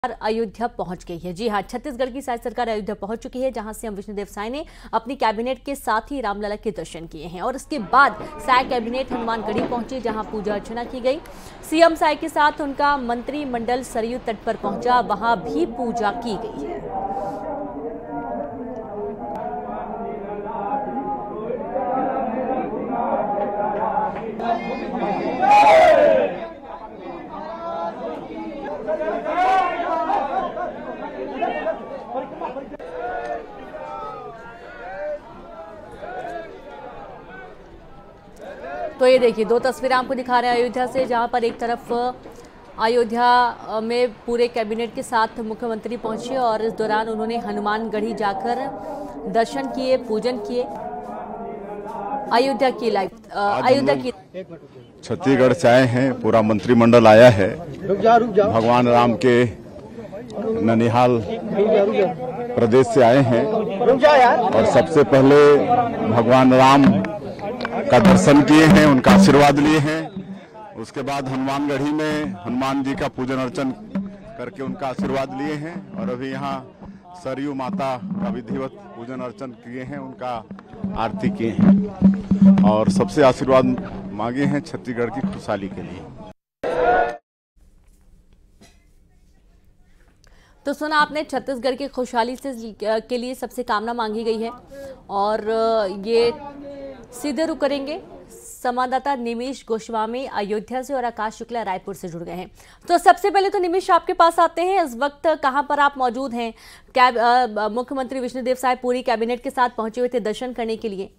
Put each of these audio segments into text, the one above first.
अयोध्या पहुंच गई है। जी हां, छत्तीसगढ़ की साय सरकार अयोध्या पहुंच चुकी है, जहां सीएम विष्णुदेव साय ने अपनी कैबिनेट के साथ ही रामलला के दर्शन किए हैं और उसके बाद साय कैबिनेट हनुमानगढ़ी पहुंची, जहां पूजा अर्चना की गई। सीएम साय के साथ उनका मंत्रिमंडल सरयू तट पर पहुंचा, वहां भी पूजा की गई है। तो ये देखिए, दो तस्वीरें आपको दिखा रहे हैं अयोध्या से, जहां पर एक तरफ अयोध्या में पूरे कैबिनेट के साथ मुख्यमंत्री पहुंचे और इस दौरान उन्होंने हनुमानगढ़ी जाकर दर्शन किए, पूजन किए। अयोध्या की छत्तीसगढ़ से आए हैं, पूरा मंत्रिमंडल आया है। भगवान राम के ननिहाल प्रदेश से आए हैं और सबसे पहले भगवान राम का दर्शन किए हैं, उनका आशीर्वाद लिए हैं। उसके बाद हनुमानगढ़ी में हनुमान जी का पूजन अर्चन करके उनका आशीर्वाद लिए हैं और अभी यहाँ सरयू माता का विधिवत पूजन अर्चन किए हैं, उनका आरती किए हैं और सबसे आशीर्वाद मांगे हैं छत्तीसगढ़ की खुशहाली के लिए। तो सुना आपने, छत्तीसगढ़ की खुशहाली के लिए सबसे कामना मांगी गई है और ये सीधे रुक करेंगे संवाददाता निमिष गोस्वामी अयोध्या से और आकाश शुक्ला रायपुर से जुड़ गए हैं। तो सबसे पहले तो निमिष, आपके पास आते हैं। इस वक्त कहां पर आप मौजूद हैं? मुख्यमंत्री विष्णुदेव साय पूरी कैबिनेट के साथ पहुंचे हुए थे दर्शन करने के लिए।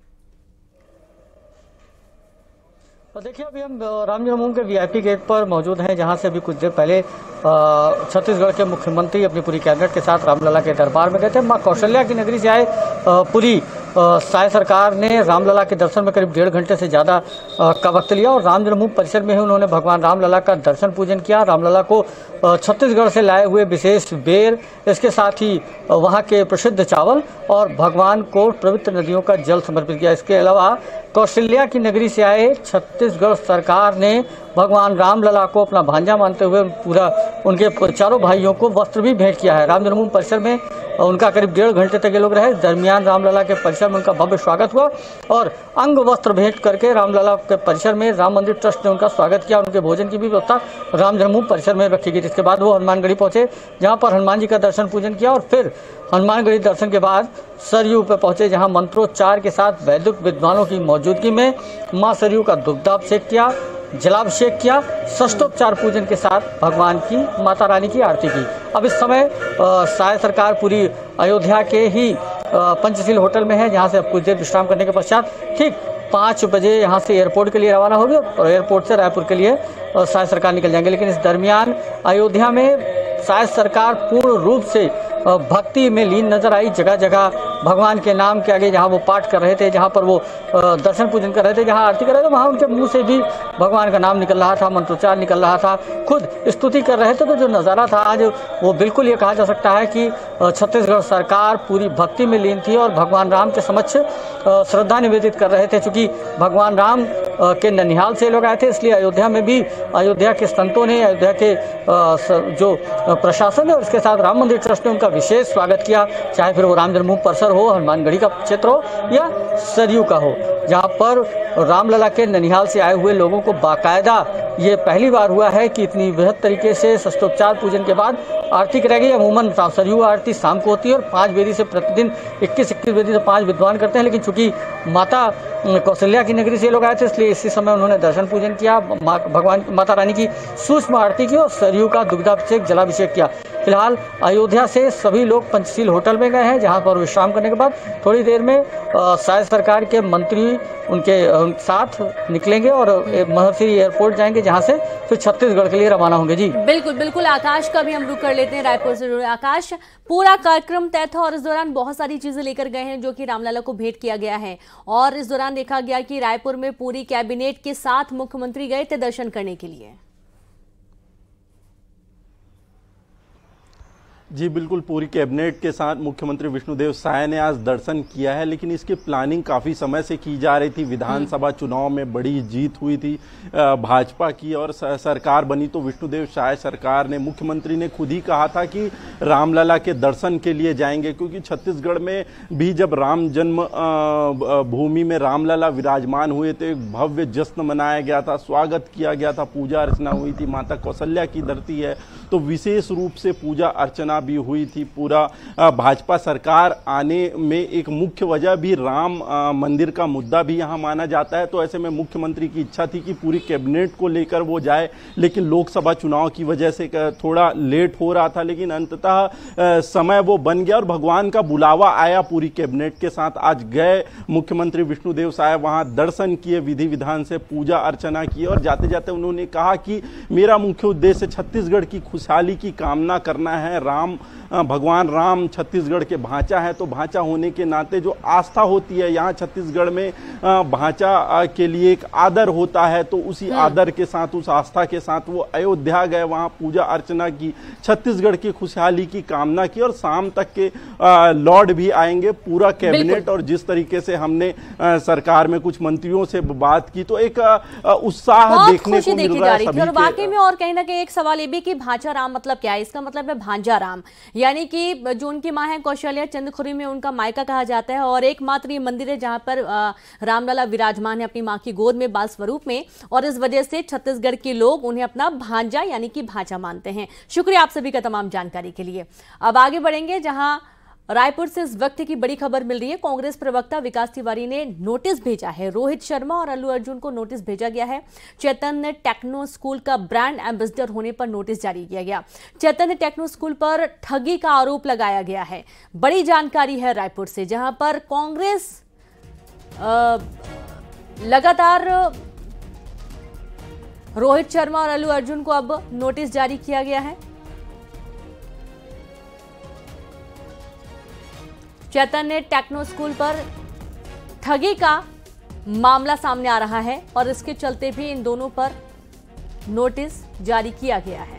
देखिए, अभी हम राम जन्मभूमि के वीआईपी गेट पर मौजूद हैं, जहां से अभी कुछ देर पहले छत्तीसगढ़ के मुख्यमंत्री अपनी पूरी कैबिनेट के साथ रामलला के दरबार में गए थे। मां कौशल्या की नगरी से आए पूरी साय सरकार ने रामलला के दर्शन में करीब 1.5 घंटे से ज़्यादा का वक्त लिया और राम जन्मभूमि परिसर में ही उन्होंने भगवान रामलला का दर्शन पूजन किया। रामलला को छत्तीसगढ़ से लाए हुए विशेष बेर, इसके साथ ही वहाँ के प्रसिद्ध चावल और भगवान को पवित्र नदियों का जल समर्पित किया। इसके अलावा कौशल्या की नगरी से आए छत्तीसगढ़ सरकार ने भगवान रामलला को अपना भांजा मानते हुए पूरा उनके चारों भाइयों को वस्त्र भी भेंट किया है। राम जन्मभूमि परिसर में उनका करीब 1.5 घंटे तक ये लोग रहे। दरमियान रामलला के परिसर में उनका भव्य स्वागत हुआ और अंग वस्त्र भेंट करके रामलला के परिसर में राम मंदिर ट्रस्ट ने उनका स्वागत किया। उनके भोजन की भी व्यवस्था राम जन्मभूमि परिसर में रखी गई। जिसके बाद वो हनुमानगढ़ी पहुंचे, जहां पर हनुमान जी का दर्शन पूजन किया और फिर हनुमानगढ़ी दर्शन के बाद सरयू पर पहुंचे, जहां मंत्रोच्चार के साथ वैदिक विद्वानों की मौजूदगी में मां सरयू का दुग्धाभिषेक किया, जलाभिषेक किया, षष्ठोपचार पूजन के साथ भगवान की माता रानी की आरती की। अब इस समय साय सरकार पूरी अयोध्या के ही पंचशील होटल में है, जहां से अब कुछ देर विश्राम करने के पश्चात ठीक 5 बजे यहाँ से एयरपोर्ट के लिए रवाना होगी और एयरपोर्ट से रायपुर के लिए साय सरकार निकल जाएंगे। लेकिन इस दरमियान अयोध्या में साय सरकार पूर्ण रूप से भक्ति में लीन नजर आई। जगह जगह भगवान के नाम के आगे जहाँ वो पाठ कर रहे थे, जहाँ पर वो दर्शन पूजन कर रहे थे, जहाँ आरती कर रहे थे, वहाँ उनके मुंह से भी भगवान का नाम निकल रहा था, मंत्रोच्चार निकल रहा था, खुद स्तुति कर रहे थे। तो जो नज़ारा था आज, वो बिल्कुल ये कहा जा सकता है कि छत्तीसगढ़ सरकार पूरी भक्ति में लीन थी और भगवान राम के समक्ष श्रद्धा निवेदित कर रहे थे। चूँकि भगवान राम के ननिहाल से लोग आए थे, इसलिए अयोध्या में भी अयोध्या के संतों ने, अयोध्या के जो प्रशासन है और इसके साथ राम मंदिर ट्रस्ट ने उनका विशेष स्वागत किया। चाहे फिर वो राम जन्मभूमि परिसर हो, हनुमानगढ़ी का क्षेत्र हो या सरयू का हो, जहाँ पर रामलला के ननिहाल से आए हुए लोगों को बाकायदा ये पहली बार हुआ है कि इतनी वृहद तरीके से षष्ठोपचार पूजन के बाद आरती कराई गई। अमूमन सरयू आरती शाम को होती है और 5 वेदी से प्रतिदिन 21 वेदी से 5 विद्वान करते हैं। लेकिन चूंकि माता कौशल्या की नगरी से लोग आए थे, इसलिए इसी समय उन्होंने दर्शन पूजन किया, भगवान माता रानी की सूक्ष्म आरती की और सरयू का दुग्धाभिषेक, जलाभिषेक किया। फिलहाल अयोध्या से सभी लोग पंचशील होटल में गए हैं, जहां पर विश्राम करने के बाद थोड़ी देर में साय सरकार के मंत्री उनके साथ निकलेंगे और महर्षि एयरपोर्ट जाएंगे, जहां से फिर छत्तीसगढ़ के लिए रवाना होंगे। जी बिल्कुल बिल्कुल, आकाश का भी हम रुक कर लेते हैं, रायपुर से जुड़े। आकाश, पूरा कार्यक्रम तय था और इस दौरान बहुत सारी चीजें लेकर गए हैं जो कि रामलला को भेंट किया गया है और इस दौरान देखा गया कि रायपुर में पूरी कैबिनेट के साथ मुख्यमंत्री गए थे दर्शन करने के लिए। जी बिल्कुल, पूरी कैबिनेट के साथ मुख्यमंत्री विष्णुदेव साय ने आज दर्शन किया है, लेकिन इसकी प्लानिंग काफ़ी समय से की जा रही थी। विधानसभा चुनाव में बड़ी जीत हुई थी भाजपा की और सरकार बनी तो विष्णुदेव साय सरकार ने, मुख्यमंत्री ने खुद ही कहा था कि रामलला के दर्शन के लिए जाएंगे, क्योंकि छत्तीसगढ़ में भी जब राम जन्म भूमि में रामलला विराजमान हुए तो एक भव्य जश्न मनाया गया था, स्वागत किया गया था, पूजा अर्चना हुई थी। माता कौशल्या की धरती है तो विशेष रूप से पूजा अर्चना भी हुई थी। पूरा भाजपा सरकार आने में एक मुख्य वजह भी राम मंदिर का मुद्दा भी यहां माना जाता है। तो ऐसे में मुख्यमंत्री की इच्छा थी कि पूरी कैबिनेट को लेकर वो जाए, लेकिन लोकसभा चुनाव की वजह से थोड़ा लेट हो रहा था, लेकिन अंततः समय वो बन गया और भगवान का बुलावा आया पूरी कैबिनेट के साथ। आज गए मुख्यमंत्री विष्णुदेव साय, वहां दर्शन किए, विधि विधान से पूजा अर्चना की और जाते जाते उन्होंने कहा कि मेरा मुख्य उद्देश्य छत्तीसगढ़ की खुशहाली की कामना करना है। भगवान राम छत्तीसगढ़ के भांचा है, तो भांचा होने के नाते जो आस्था होती है यहाँ छत्तीसगढ़ में भांचा के लिए एक आदर होता है, तो उसी आदर के साथ, उस आस्था के साथ वो अयोध्या गए, वहाँ पूजा अर्चना की, छत्तीसगढ़ की खुशहाली की कामना की और शाम तक के लौट भी आएंगे पूरा कैबिनेट। और जिस तरीके से हमने सरकार में कुछ मंत्रियों से बात की तो एक उत्साह देखने को मिल रहा है और वाकई में। और कहीं ना कहीं एक सवाल ये भी कि भांचा राम मतलब क्या है? इसका मतलब है भांजा राम, यानी कि जो उनकी मां है कौशल्या, चंद्रखुरी में उनका मायका कहा जाता है और एकमात्र ये मंदिर है जहां पर रामलला विराजमान है अपनी मां की गोद में बाल स्वरूप में, और इस वजह से छत्तीसगढ़ के लोग उन्हें अपना भांजा यानी कि भांचा मानते हैं। शुक्रिया आप सभी का तमाम जानकारी के लिए। अब आगे बढ़ेंगे जहां रायपुर से इस वक्त की बड़ी खबर मिल रही है। कांग्रेस प्रवक्ता विकास तिवारी ने नोटिस भेजा है। रोहित शर्मा और अल्लू अर्जुन को नोटिस भेजा गया है। चैतन्य टेक्नो स्कूल का ब्रांड एम्बेसडर होने पर नोटिस जारी किया गया। चैतन्य टेक्नो स्कूल पर ठगी का आरोप लगाया गया है। बड़ी जानकारी है रायपुर से, जहां पर कांग्रेस लगातार रोहित शर्मा और अल्लू अर्जुन को अब नोटिस जारी किया गया है। चैतन्य टेक्नो स्कूल पर ठगी का मामला सामने आ रहा है और इसके चलते भी इन दोनों पर नोटिस जारी किया गया है।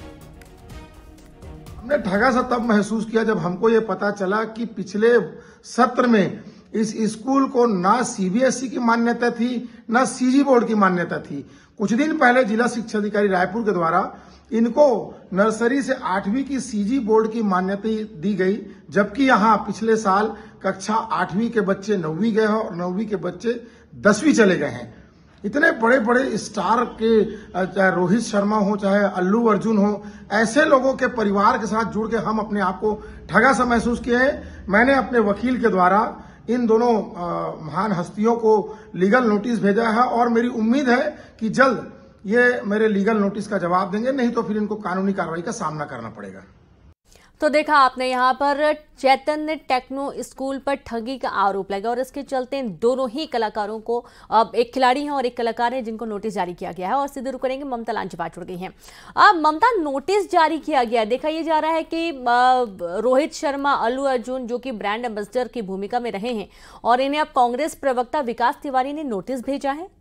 हमने ठगा सा तब महसूस किया जब हमको ये पता चला कि पिछले सत्र में इस स्कूल को ना सीबीएसई की मान्यता थी, ना सीजी बोर्ड की मान्यता थी। कुछ दिन पहले जिला शिक्षा अधिकारी रायपुर के द्वारा इनको नर्सरी से 8वीं की सीजी बोर्ड की मान्यता दी गई, जबकि यहाँ पिछले साल कक्षा 8वीं के बच्चे 9वीं गए हैं और 9वीं के बच्चे 10वीं चले गए हैं। इतने बड़े बड़े स्टार के, चाहे रोहित शर्मा हो चाहे अल्लू अर्जुन हो, ऐसे लोगों के परिवार के साथ जुड़ के हम अपने आप को ठगा सा महसूस किए हैं। मैंने अपने वकील के द्वारा इन दोनों महान हस्तियों को लीगल नोटिस भेजा है और मेरी उम्मीद है कि जल्द ये मेरे लीगल नोटिस का जवाब देंगे, नहीं तो फिर इनको कानूनी कार्रवाई का सामना करना पड़ेगा। तो देखा आपने यहाँ पर चैतन्य टेक्नो स्कूल पर ठगी का आरोप लगा और इसके चलते इन दोनों ही कलाकारों को, अब एक खिलाड़ी हैं और एक कलाकार है जिनको नोटिस जारी किया गया है। और सीधे रुक करेंगे, ममता लांचबाज जुड़ गई हैं। अब ममता, नोटिस जारी किया गया, देखा यह जा रहा है कि रोहित शर्मा, अल्लू अर्जुन जो कि ब्रांड एम्बेसडर की भूमिका में रहे हैं और इन्हें अब कांग्रेस प्रवक्ता विकास तिवारी ने नोटिस भेजा है।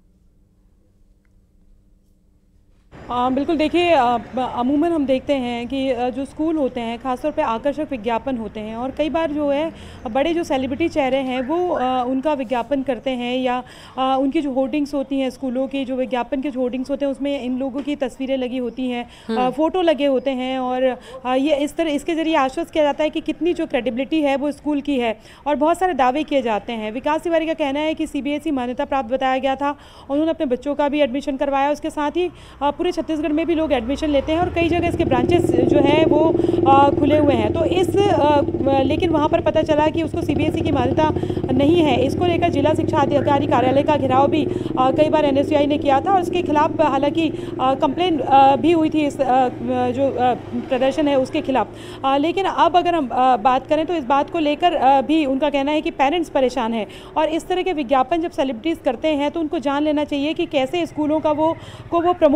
बिल्कुल, देखिए अमूमन हम देखते हैं कि जो स्कूल होते हैं खासतौर पे आकर्षक विज्ञापन होते हैं और कई बार जो है बड़े जो सेलिब्रिटी चेहरे हैं वो उनका विज्ञापन करते हैं या उनकी जो होर्डिंग्स होती हैं, स्कूलों की जो विज्ञापन के जो होर्डिंग्स होते हैं उसमें इन लोगों की तस्वीरें लगी होती हैं, फ़ोटो लगे होते हैं और ये इस तरह इसके ज़रिए आश्वस्त किया जाता है कि कितनी जो क्रेडिबिलिटी है वो स्कूल की है और बहुत सारे दावे किए जाते हैं। विकास तिवारी का कहना है कि सीबीएसई मान्यता प्राप्त बताया गया था, उन्होंने अपने बच्चों का भी एडमिशन करवाया, उसके साथ ही पूरे छत्तीसगढ़ में भी लोग एडमिशन लेते हैं और कई जगह इसके ब्रांचेस जो हैं वो खुले हुए हैं। तो लेकिन वहाँ पर पता चला कि उसको सीबीएसई की मान्यता नहीं है। इसको लेकर जिला शिक्षा अधिकारी कार्यालय का घेराव भी कई बार एनएसयूआई ने किया था और इसके खिलाफ हालांकि कंप्लेन भी हुई थी, इस जो प्रदर्शन है उसके खिलाफ। लेकिन अब अगर हम बात करें तो इस बात को लेकर भी उनका कहना है कि पेरेंट्स परेशान हैं और इस तरह के विज्ञापन जब सेलिब्रिटीज़ करते हैं तो उनको जान लेना चाहिए कि कैसे स्कूलों का वो प्रमोट कर रहे हैं।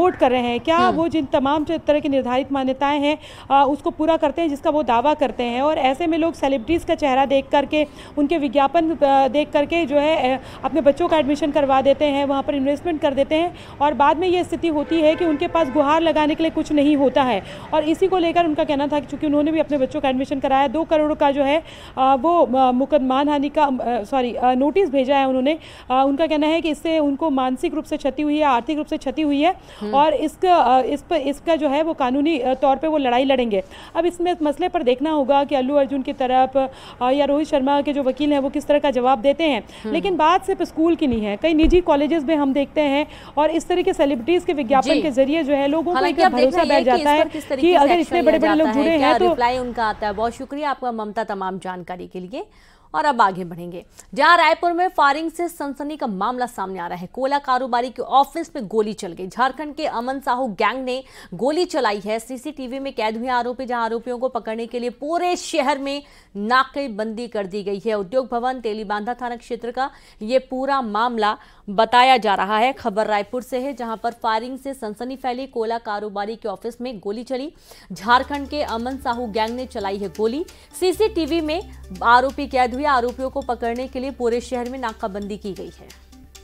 हैं, क्या वो जिन तमाम तरह की निर्धारित मान्यताएं हैं उसको पूरा करते हैं जिसका वो दावा करते हैं। और ऐसे में लोग सेलिब्रिटीज़ का चेहरा देख करके, उनके विज्ञापन देख करके जो है अपने बच्चों का एडमिशन करवा देते हैं, वहाँ पर इन्वेस्टमेंट कर देते हैं और बाद में ये स्थिति होती है कि उनके पास गुहार लगाने के लिए कुछ नहीं होता है। और इसी को लेकर उनका कहना था कि चूँकि उन्होंने भी अपने बच्चों का एडमिशन कराया, 2 करोड़ का जो है वो मानहानि का नोटिस भेजा है उन्होंने। उनका कहना है कि इससे उनको मानसिक रूप से क्षति हुई है, आर्थिक रूप से क्षति हुई है और इसका जो है वो कानूनी तौर पे वो लड़ाई लड़ेंगे। अब इसमें मसले पर देखना होगा कि अल्लू अर्जुन की तरफ या रोहित शर्मा के जो वकील हैं वो किस तरह का जवाब देते हैं। लेकिन बात सिर्फ स्कूल की नहीं है, कई निजी कॉलेजेस में हम देखते हैं और इस तरह के सेलिब्रिटीज के विज्ञापन के जरिए जो है लोगों को एक भरोसा बैठ जाता है कि अगर इतने बड़े बड़े लोग जुड़े हैं तो रिप्लाई उनका आता है। बहुत शुक्रिया आपका ममता तमाम जानकारी के लिए। और अब आगे बढ़ेंगे, जहां रायपुर में फायरिंग से सनसनी का मामला सामने आ रहा है। कोयला कारोबारी के ऑफिस में गोली चल गई। झारखंड के अमन साहू गैंग ने गोली चलाई है। सीसीटीवी में कैद हुए आरोपी, जहां आरोपियों को पकड़ने के लिए पूरे शहर में नाकेबंदी कर दी गई है। उद्योग भवन तेलीबांधा थाना क्षेत्र का ये पूरा मामला बताया जा रहा है। खबर रायपुर से है, जहां पर फायरिंग से सनसनी फैली। कोयला कारोबारी के ऑफिस में गोली चली। झारखंड के अमन साहू गैंग ने चलाई है गोली। सीसीटीवी में आरोपी कैद हुए। आरोपियों को पकड़ने के लिए पूरे शहर में नाकाबंदी की गई है।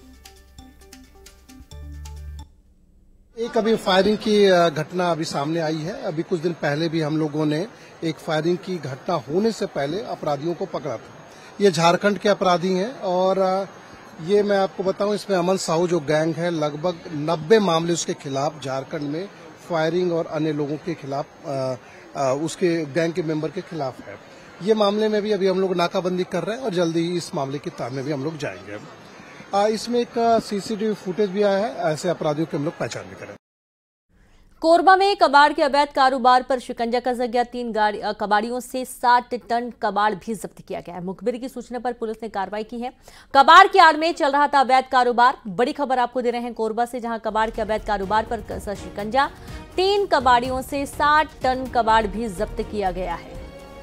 एक अभी फायरिंग की घटना अभी सामने आई है। अभी कुछ दिन पहले भी हम लोगों ने एक फायरिंग की घटना होने से पहले अपराधियों को पकड़ा था। ये झारखंड के अपराधी हैं और ये मैं आपको बताऊं, इसमें अमन साहू जो गैंग है, लगभग 90 मामले उसके खिलाफ झारखंड में फायरिंग और अन्य लोगों के खिलाफ उसके गैंग के मेंबर के खिलाफ है। ये मामले में भी अभी हम लोग नाकाबंदी कर रहे हैं और जल्दी ही इस मामले की तार में भी हम लोग जाएंगे। इसमें एक सीसीटीवी फुटेज भी आया है, ऐसे अपराधियों की हम लोग पहचान भी करें। कोरबा में कबाड़ के अवैध कारोबार पर शिकंजा कसा गया। 3 कबाड़ियों से 60 टन कबाड़ भी जब्त किया गया है। मुखबिर की सूचना पर पुलिस ने कार्रवाई की है। कबाड़ की आड़ में चल रहा था अवैध कारोबार। बड़ी खबर आपको दे रहे हैं कोरबा से, जहां कबाड़ के अवैध कारोबार पर कसा शिकंजा। 3 कबाड़ियों से 60 टन कबाड़ भी जब्त किया गया है।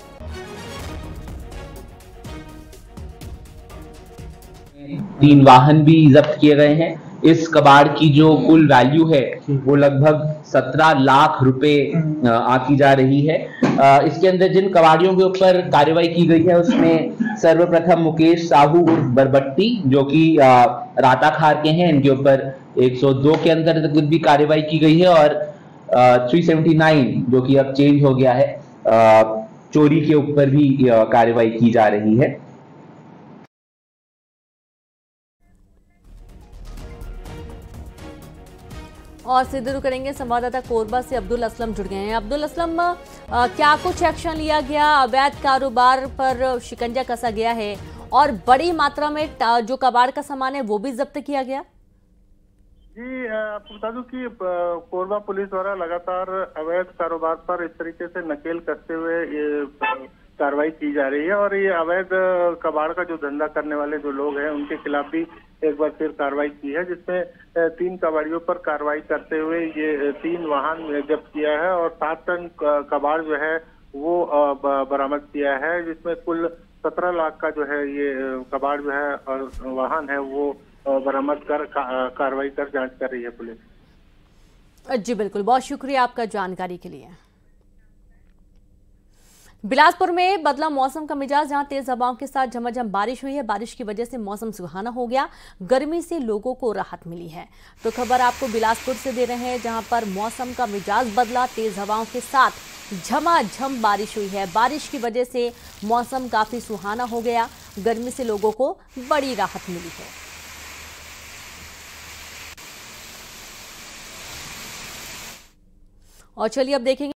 3 वाहन भी जब्त किए गए हैं। इस कबाड़ की जो कुल वैल्यू है वो लगभग 17 लाख रुपए आंकी जा रही है। इसके अंदर जिन कबाड़ियों के ऊपर कार्रवाई की गई है उसमें सर्वप्रथम मुकेश साहू उर्फ बरबट्टी, जो कि राताखार के हैं, इनके ऊपर 102 के अंतर्गत भी कार्रवाई की गई है और 379 जो कि अब चेंज हो गया है, चोरी के ऊपर भी कार्रवाई की जा रही है। और सीधे रुक करेंगे, संवाददाता कोरबा से अब्दुल असलम जुड़ गए हैं। अब्दुल असलम, क्या कुछ एक्शन लिया गया? अवैध कारोबार पर शिकंजा कसा गया है और बड़ी मात्रा में जो कबाड़ का सामान है वो भी जब्त किया गया। जी, आपको बता दूं कि कोरबा पुलिस द्वारा लगातार अवैध कारोबार पर इस तरीके से नकेल कसते हुए ये कार्रवाई की जा रही है और ये अवैध कबाड़ का जो धंधा करने वाले जो लोग हैं उनके खिलाफ भी एक बार फिर कार्रवाई की है, जिसमें 3 कबाड़ियों पर कार्रवाई करते हुए ये 3 वाहन जब्त किया है और 7 टन कबाड़ जो है वो बरामद किया है, जिसमें कुल 17 लाख का जो है ये कबाड़ जो है और वाहन है वो बरामद कर कार्रवाई कर जांच कर रही है पुलिस। जी बिल्कुल, बहुत शुक्रिया आपका जानकारी के लिए। बिलासपुर में बदला मौसम का मिजाज, जहां तेज हवाओं के साथ झमाझम बारिश हुई है। बारिश की वजह से मौसम सुहाना हो गया, गर्मी से लोगों को राहत मिली है। तो खबर आपको बिलासपुर से दे रहे हैं, जहां पर मौसम का मिजाज बदला, तेज हवाओं के साथ झमाझम बारिश हुई है। बारिश की वजह से मौसम काफी सुहाना हो गया, गर्मी से लोगों को बड़ी राहत मिली है। और चलिए अब देखेंगे